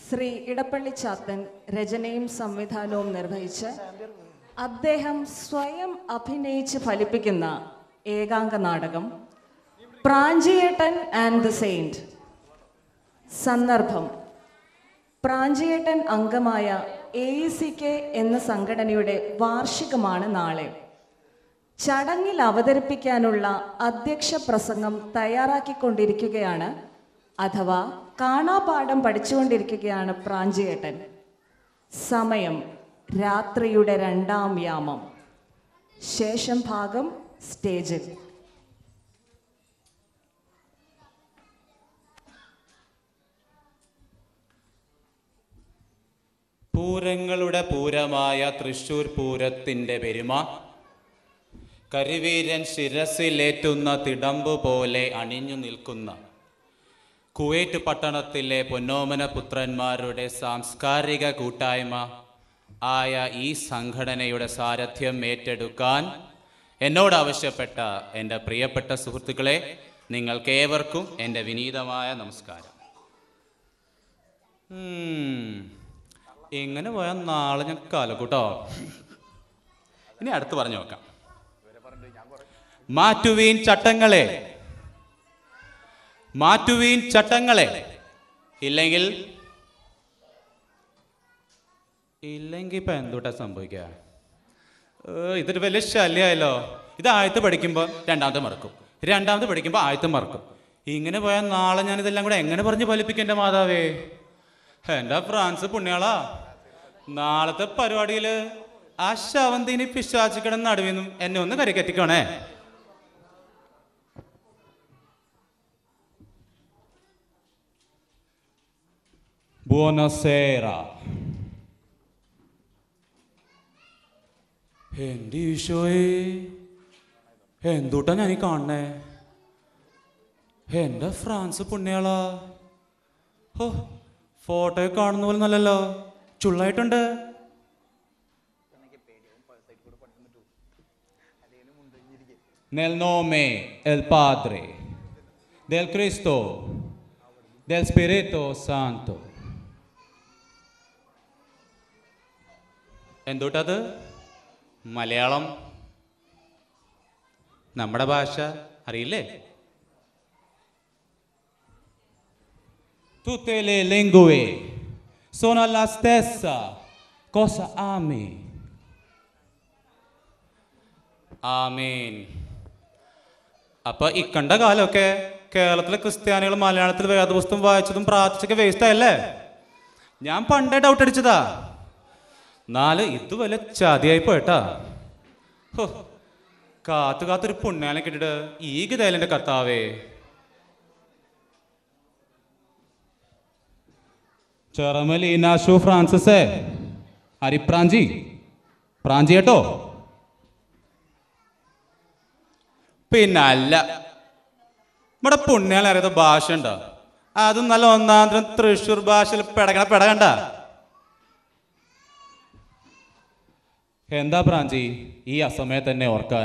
ശ്രീ ഇടപ്പള്ളി ചാത്തൻ രചനയും സംവിധാനവും നിർവഹിച്ച് അദ്ദേഹം സ്വയം അഭിനയിച്ച് ഫലിപ്പിക്കുന്ന ഏകാംഗ നാടകം പ്രാഞ്ചിയേട്ടൻ ആൻഡ് ദ സെയിന്റ്. സന്ദർഭം: പ്രാഞ്ചിയേട്ടൻ അംഗമായ AECK എന്ന സംഘടനയുടെ വാർഷികമാണ് നാളെ. ചടങ്ങിൽ അവതരിപ്പിക്കാനുള്ള അധ്യക്ഷ പ്രസംഗം തയ്യാറാക്കിക്കൊണ്ടിരിക്കുകയാണ്, അഥവാ കാണാപാഠം പഠിച്ചുകൊണ്ടിരിക്കുകയാണ് പ്രാഞ്ചിയേട്ടൻ. സമയം രാത്രിയുടെ 2-ാം യാമം. ശേഷം ഭാഗം സ്റ്റേജിൽ. പൂരങ്ങളുടെ പൂരമായ തൃശ്ശൂർ പൂരത്തിൻ്റെ പെരുമ കരിവീരൻ ശിരസിലേറ്റുന്ന തിടമ്പു പോലെ അണിഞ്ഞു നിൽക്കുന്ന കുവൈറ്റ് പട്ടണത്തിലെ പൊന്നോമന പുത്രന്മാരുടെ സാംസ്കാരിക കൂട്ടായ്മ ആയ ഈ സംഘടനയുടെ സാരഥ്യം ഏറ്റെടുക്കാൻ എന്നോട് ആവശ്യപ്പെട്ട എൻ്റെ പ്രിയപ്പെട്ട സുഹൃത്തുക്കളെ, നിങ്ങൾക്കേവർക്കും എൻ്റെ വിനീതമായ നമസ്കാരം. ഇങ്ങനെ പോയാൽ നാളെ ഞാൻ കാലക്കൂട്ടോ. ഇനി അടുത്ത് പറഞ്ഞു നോക്കാം. മാറ്റുവീൻ ചട്ടങ്ങളെ, മാറ്റുവീൻ ചട്ടങ്ങളെ, ഇല്ലെങ്കിൽ ഇപ്പൊ എന്തൂട്ടാ സംഭവിക്കുക? ഇതൊരു വലിയ ശല്യമായല്ലോ. ഇത് ആദ്യത്തെ പഠിക്കുമ്പോൾ രണ്ടാമത്തെ മറക്കും, രണ്ടാമത് പഠിക്കുമ്പോൾ ആദ്യത്തെ മറക്കും. ഇങ്ങനെ പോയാൽ നാളെ ഞാൻ ഇതെല്ലാം കൂടെ എങ്ങനെ പറഞ്ഞ് ഫലിപ്പിക്കും? എൻ്റെ മാതാവേ, എൻ്റെ ഫ്രാൻസ് പുണ്യാളാ, നാളത്തെ പരിപാടിയിൽ ആ ശവന്തിനി പിശാചിക്കടന്ന് നടുവിന്നും എന്നെ ഒന്ന് കരക്കെത്തിക്കണേ. Buonasera. എൻ്റെ ഈശോയെ, എന്തുട്ടാ ഞാനീ കാണണേ? എൻ്റെ ഫ്രാൻസ് പുണ്യാളാ. ഓ, ഫോട്ടോയിൽ കാണുന്ന പോലെ നല്ലല്ലോ, ചുള്ളായിട്ടുണ്ട്. Nel nome del Padre, del Cristo, del Spirito Santo. എന്തുട്ടത്? Malayalam, നമ്മുടെ ഭാഷ അറിയില്ലേ? Tutte le lingue sono la stessa cosa. Amen. ആമീൻ. അപ്പൊ ഇക്കണ്ട കാലമൊക്കെ കേരളത്തിലെ ക്രിസ്ത്യാനികൾ മലയാളത്തിൽ വേദപുസ്തകം വായിച്ചതും പ്രാർത്ഥിച്ചൊക്കെ വേസ്റ്റ് ആയല്ലേ? ഞാൻ പണ്ടേ ഡൗട്ട് അടിച്ചതാ. ഇത് വല്ല ചതിയായി പോയിട്ടാ. ഹോ, കാത്തൊരു പുണ്യാനെ കിട്ടിട്ട് ഈ ഗതയിലെ കർത്താവേ. ചെറമലീനാശു ഫ്രാൻസിസേ, അരിപ്രാഞ്ചി പ്രാഞ്ചി കേട്ടോ. പിന്നല്ല, ഇവിടെ പുണ്യാൻ അറിയാത്ത ഭാഷ ഉണ്ടോ? അതും നല്ല ഒന്നാന്തരം തൃശ്ശൂർ ഭാഷയിൽ പെടകണ്ട. എന്താ പ്രാഞ്ചി ഈ അസമയത്ത് തന്നെ ഓർക്കാൻ?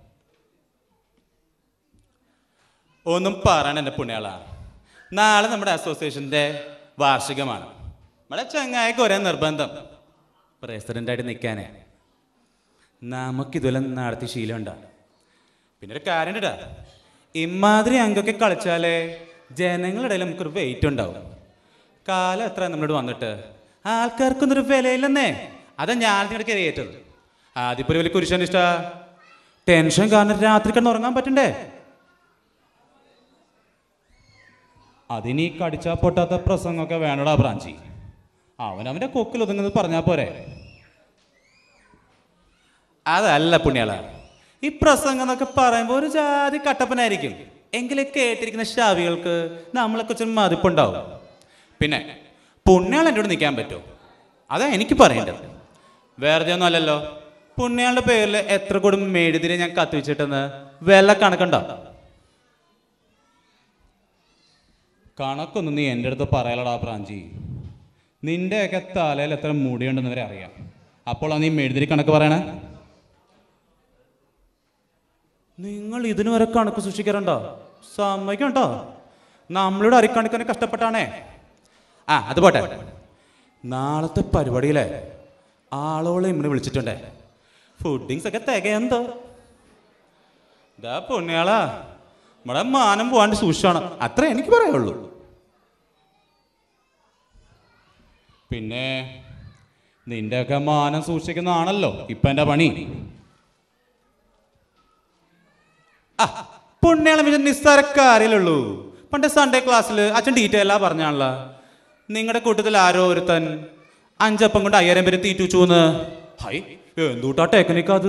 ഒന്നും പറയണ എൻ്റെ പുണ്യാളാ, നാളെ നമ്മുടെ അസോസിയേഷൻ്റെ വാർഷികമാണ്. നമ്മുടെ ചങ്ങായിക്ക് ഒരേ നിർബന്ധം, പ്രസിഡൻ്റായിട്ട് നിൽക്കാനേ. നമുക്കിതുപോലെ നടത്തി ശീലമുണ്ടാ. പിന്നെ ഒരു കാര്യം ഇടാ, ഇമാതിരി അംഗമൊക്കെ കളിച്ചാലേ ജനങ്ങളുടെ ഇടയിൽ നമുക്കൊരു വെയിറ്റ് ഉണ്ടാവും. കാലം എത്ര നമ്മളോട് വന്നിട്ട് ആൾക്കാർക്കൊന്നൊരു വിലയില്ലെന്നേ. അതാ ഞാൻ ഇടയ്ക്ക് ഏറ്റത്. ആദ്യപ്പോ ഒരു വലിയ കുരിശൻ ഇഷ്ട ടെൻഷൻ കാരണം രാത്രി കിടന്ന് ഉറങ്ങാൻ പറ്റണ്ടേ? അതിനീ കടിച്ചാ പൊട്ടാത്ത പ്രസംഗമൊക്കെ വേണടാ പ്രാഞ്ചി. അവനവന്റെ കൊക്കിൽ ഒതുങ്ങുന്നത് പറഞ്ഞാ പോരെ. അതല്ല പുണ്യാള, ഈ പ്രസംഗം എന്നൊക്കെ പറയുമ്പോൾ ഒരു ജാതി കട്ടപ്പനായിരിക്കും. എങ്കിലും കേട്ടിരിക്കുന്ന ശാവികൾക്ക് നമ്മളെ കുറിച്ച് മതിപ്പുണ്ടാവും. പിന്നെ പുണ്യാൾ എൻ്റെ കൂടെ നിൽക്കാൻ പറ്റുമോ? അതാ എനിക്ക് പറയേണ്ടത്. വേറെ ഒന്നും അല്ലല്ലോ. പുണ്യാളുടെ പേരിൽ എത്ര കൂടും മെഴുതിരെ ഞാൻ കത്തിവെച്ചിട്ടെന്ന് വല്ല കണക്കുണ്ടോ? കണക്കൊന്നും നീ എൻ്റെ അടുത്ത് പറയലടാ പ്രാഞ്ചി. നിന്റെയൊക്കെ തലയിൽ എത്ര മുടിയുണ്ടെന്ന് വരെ അറിയാം. അപ്പോൾ നീ മെഴുതിരി കണക്ക് പറയണേ? നിങ്ങൾ ഇതിനു വരെ കണക്ക് സൂക്ഷിക്കാറുണ്ടോ? സമ്മതിക്കണ്ടോ? നമ്മളിവിടെ അരിക്കണക്കിനെ കഷ്ടപ്പെട്ടാണേ. അത് പോട്ടെ. നാളത്തെ പരിപാടിയിലെ ആളോളെ ഇമ്മനെ വിളിച്ചിട്ടുണ്ടേ. ഫുഡിങ്സ് ഒക്കെ തികയെന്തോ. ഇതാ പൊണ്യാളാ, നമ്മുടെ മാനം പോവാണ്ട് സൂക്ഷിക്കണം, അത്ര എനിക്ക് പറയുള്ളൂ. പിന്നെ നിന്റെയൊക്കെ മാനം സൂക്ഷിക്കുന്നതാണല്ലോ ഇപ്പൊ എൻ്റെ പണി. ആ പുണ്യാളം പിന്നെ നിസ്സാരക്കാരിലുള്ളൂ. പണ്ട് സൺഡേ ക്ലാസ്സിൽ അച്ഛൻ ഡീറ്റെയിലാ പറഞ്ഞാണല്ലോ, നിങ്ങളുടെ കൂട്ടത്തിൽ ആരോ ഒരുത്തൻ 5 അപ്പം കൊണ്ട് 5000 പേര് തീറ്റുവെന്ന്. ഹൈ, എന്തൂട്ടാ ടെക്നിക്ക് അത്.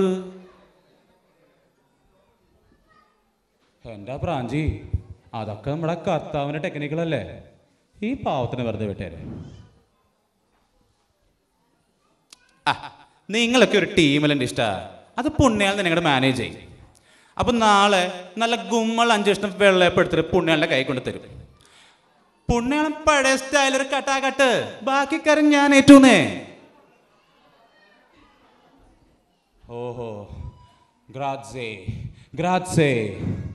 എൻ്റെ പ്രാഞ്ചി, അതൊക്കെ നമ്മുടെ കർത്താവിൻ്റെ ടെക്നിക്കുകളല്ലേ. ഈ പാവത്തിന് വെറുതെ വിട്ടേരെ. ആ നിങ്ങളൊക്കെ ഒരു ടീമിലെൻ്റെ ഇഷ്ടമാണ്. അത് പുണ്യാൾ നിങ്ങളുടെ മാനേജ് ചെയ്യും. അപ്പം നാളെ നല്ല ഗുമ്മൾ 5 കഷ്ണം വെള്ളയപ്പെടുത്തിട്ട് പുണ്യാളിൻ്റെ കൈ കൊണ്ട് തരും. പുണ്യാളം പഴയ സ്റ്റൈലർ കട്ടാകട്ട്, ബാക്കി കാര്യം ഞാൻ ഏറ്റുന്നേ. ഓഹോ, ഗ്രാറ്റ്സേ ഗ്രാറ്റ്സേ.